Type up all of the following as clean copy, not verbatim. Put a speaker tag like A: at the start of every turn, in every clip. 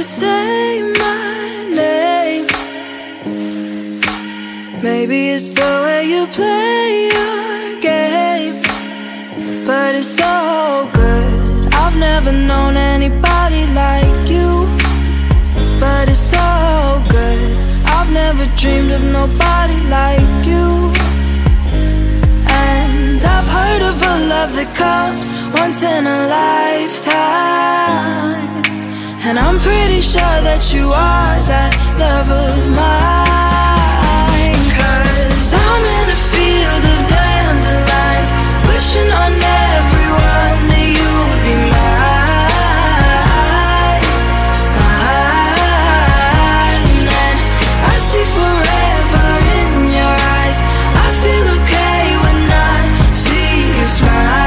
A: say my name. Maybe it's the way you play your game, but it's so good. I've never known anybody like you, but it's so good. I've never dreamed of nobody like you. And I've heard of a love that comes once in a lifetime, and I'm pretty sure that you are that love of mine. 'Cause I'm in a field of dandelions, wishing on everyone that you would be mine, mine. And I see forever in your eyes. I feel okay when I see you smile.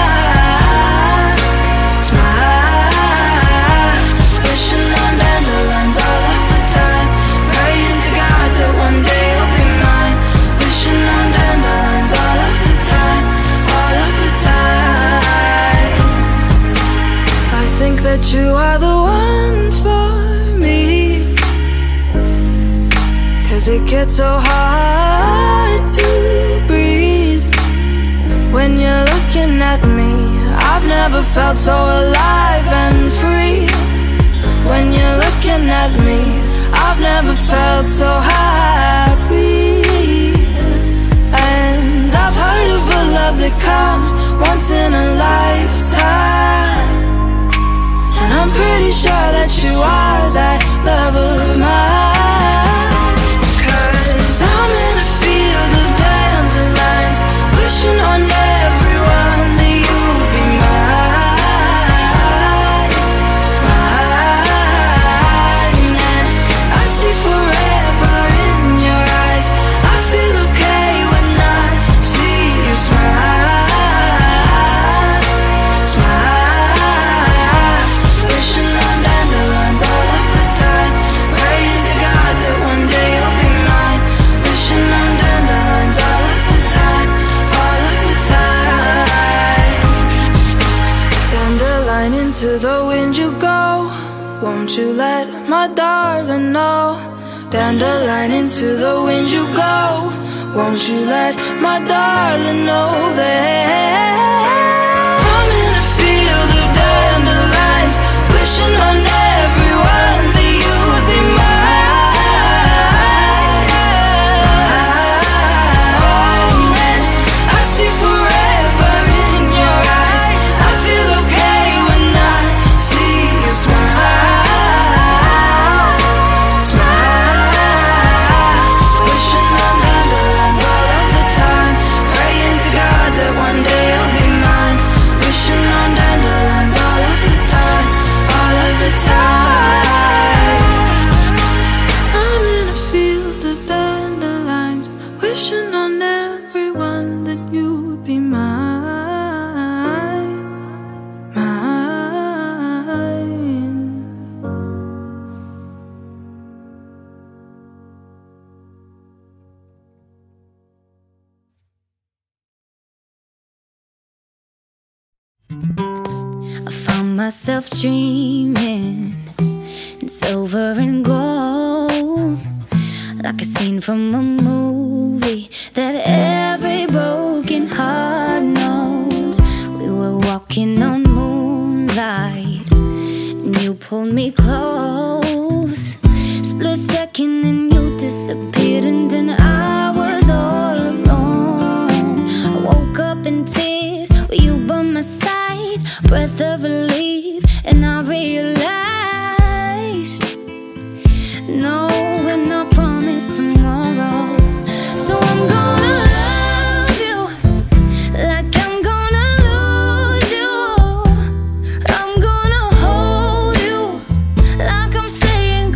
A: That you are the one for me, 'cause it gets so hard to breathe when you're looking at me. I've never felt so alive and free. When you're looking at me, I've never felt so happy. And I've heard of a love that comes once in a lifetime, and I'm pretty sure that you are that love of mine. 'Cause I'm in a field of dandelions, wishing on everyone that you would be mine, mine. And I see forever in your eyes. I feel okay when I see you smile, smile. Wishing on dandelions all of the time, praying to God that one day you'll be mine. Wishing on dandelions all of the time, all of the time. Dandelion, into the wind you go, won't you let my darling know? Dandelion, into the wind you go, won't you let my darling know that I'm in a field of dandelions, wishing on everyone that you would be mine. And I see forever in your eyes. I feel okay when I see you smile, smile. Wishing on dandelions all of the time, praying to God that one day you'll be mine. Wishing on dandelions all of the time, all of the time. I'm in a field of dandelions, wishing on everyone that you would be mine, mine.
B: I found myself dreaming in silver and gold, like a scene from a movie that every broken heart knows. We were walking on moonlight, and you pulled me close. Split second and you disappeared, and then I was all alone. I woke up in tears with you by my side, breath of relief, and I realized no, we're not promised tomorrow. So I'm gonna love you like I'm gonna lose you. I'm gonna hold you like I'm saying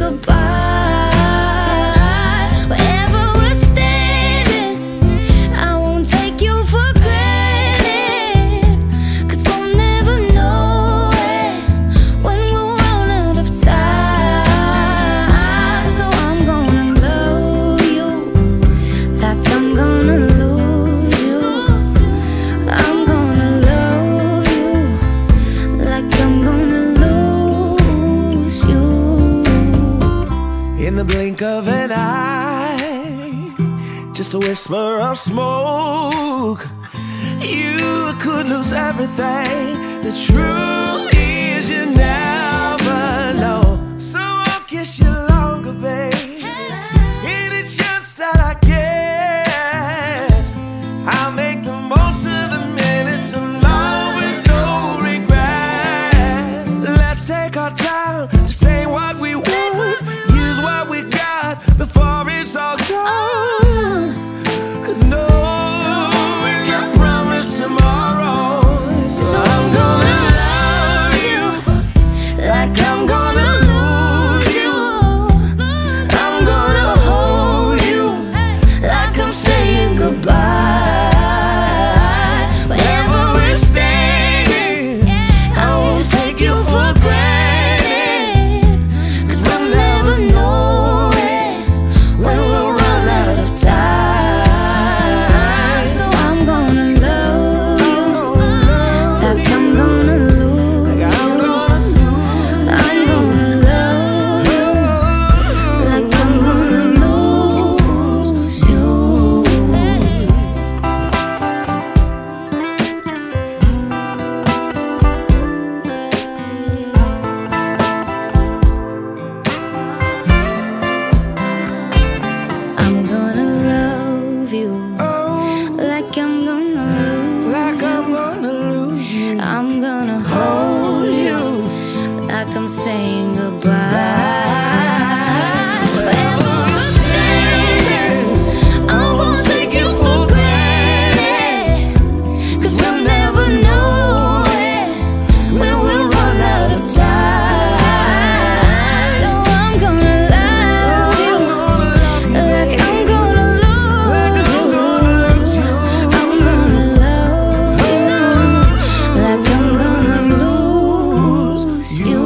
B: goodbye. Wherever we're standing, I won't take you for granted, 'cause we'll never know it when we're run out of time. So I'm gonna love you
C: in the blink of an eye, just a whisper of smoke. You could lose everything. The truth is you never know. So I'll kiss you longer, babe. Any chance that I get, I'll make the most of the minutes alone with no regrets. Let's take our time to say what we want, use what we got before it's all gone. 'Cause no one can promise tomorrow. So I'm gonna love you like I'm gonna lose you. I'm gonna hold you like I'm saying goodbye. Wherever we're standing, I won't take you for granted. 'Cause we'll never know it when we'll run out of time. So I'm gonna love you like I'm gonna lose you. I'm gonna love you like I'm gonna lose you. I'm gonna love you like I'm gonna lose you. I'm gonna hold you like I'm saying goodbye. Wherever we're standing, I won't take you for granted. 'Cause we'll never know it when we'll run out of time. So I'm gonna love you like I'm gonna lose you. I'm gonna love you like I'm gonna lose you.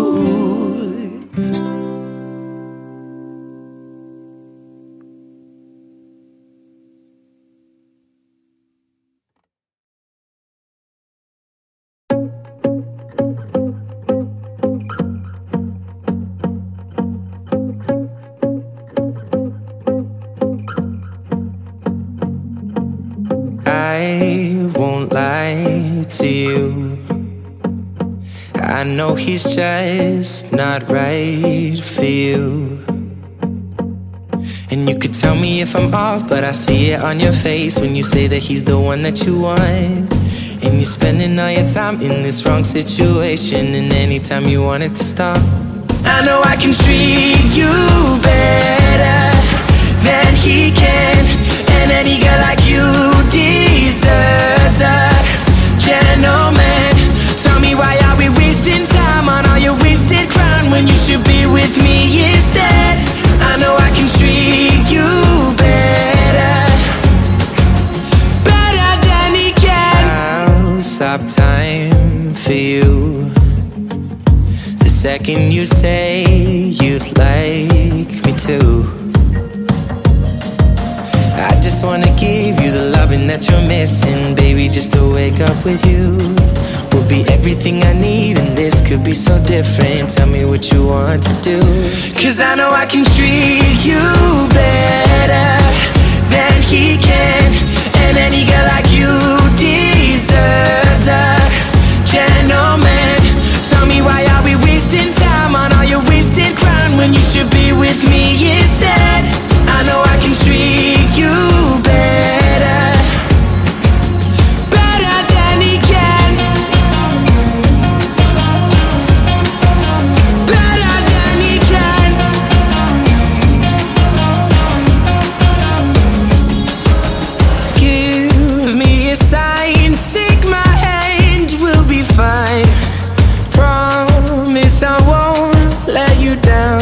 D: I won't lie to you. I know he's just not right for you. And you could tell me if I'm off, but I see it on your face when you say that he's the one that you want. And you're spending all your time in this wrong situation, and anytime you want it to stop, I know I can treat you better than he can. And any girl like you deserves a gentleman. Tell me, why are we wasting time on all your wasted crown when you should be with me instead? I know I can treat you better, better than he can. I'll stop time for you the second you say you'd like me to. I just wanna give you the loving that you're missing, baby. Just to wake up with you will be everything I need, and this could be so different. Tell me what you want to do, 'cause I know I can treat you better than he can. And any girl like you deserves a gentleman. Tell me, why are we wasting time on all your wasted crown when you should be with me instead? I know I can treat you better, better than he can, better than he can. Give me a sign, take my hand, we'll be fine. Promise I won't let you down.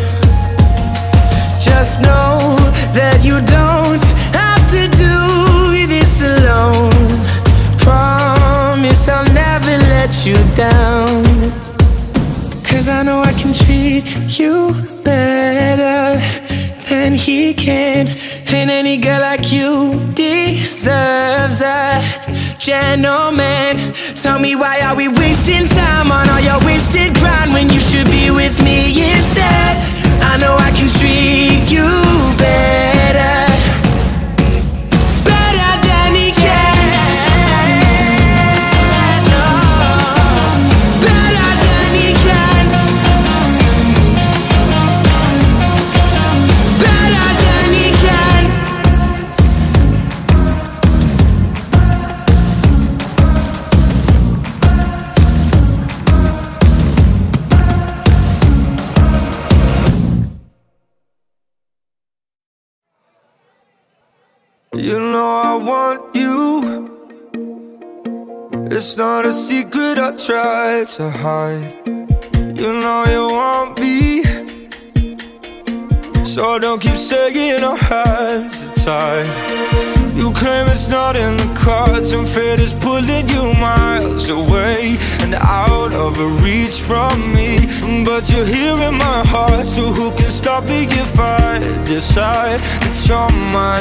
D: Just know that you don't have to do this alone. Promise I'll never let you down. 'Cause I know I can treat you better than he can. And any girl like you deserves a gentleman. Tell me, why are we wasting time on all your wasted grind when you should be with me instead? I know I can
C: You know I want you. It's not a secret I try to hide. You know you want me, so don't keep saying our hands are tied. You claim it's not in the cards, and fate is pulling you miles away and out of reach from me. But you're here in my heart, so who can stop me if I decide that you're my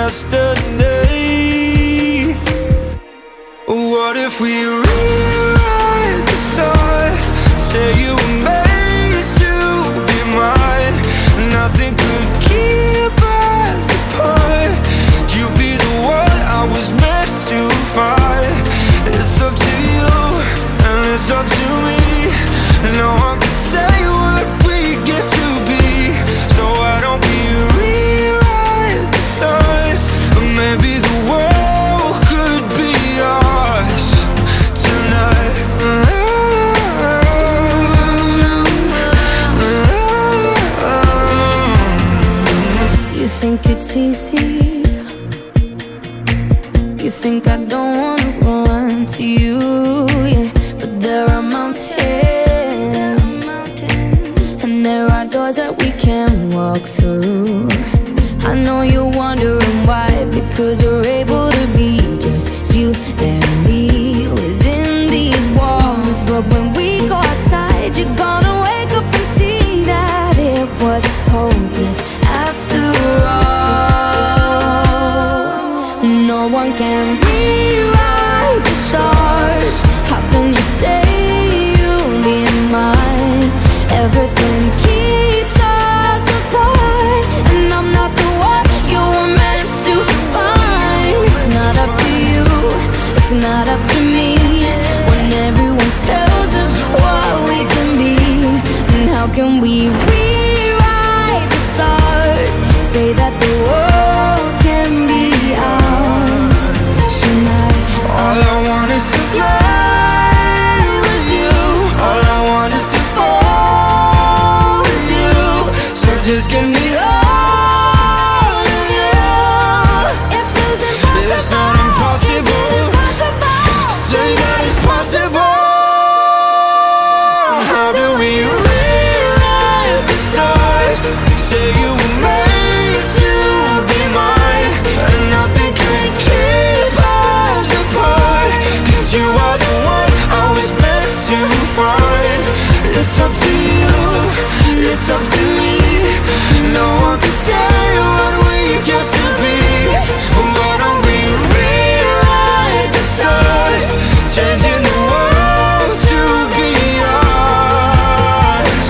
C: destiny? What if we rewrite the stars? Say you were made to be mine. Nothing could keep us apart. You be the one I was meant to find. It's up to you and it's up to me. No one can say what we get to be. So why don't we rewrite the stars? Or maybe the world could be ours tonight.
B: You think it's easy? You think I don't wanna run to you, yeah. But there are mountains, and there are doors that we can walk through. I know you're wondering why, because we're able to be just you and me within these walls. But when we go outside, you're gonna wake up and see that it was hopeless after all. No one can rewrite the stars. How can you say you'll be mine? Everything keeps us apart, and I'm not the one you were meant to find. It's not up to you, it's not up to me. When everyone tells us what we can be, and how can we rewrite the stars? Say that the world can be ours tonight.
C: All I want is to fly with you. All I want is to fall with you. So just give me all of you.
B: If it's impossible,
C: It's not impossible. Say that it's possible. How do we rewrite the stars? Say you were made to be mine, and nothing can keep us apart. 'Cause you are the one I was meant to find. It's up to you, it's up to me. No one can say what we get to be. Why don't we rewrite the stars? Changing the world to be ours.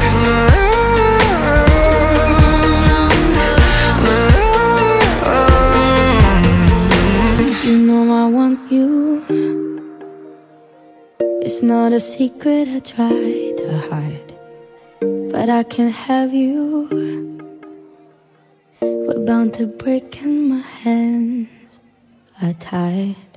B: you know I want you. It's not a secret I try to hide, but I can't have you. We're bound to break and my hands are tied.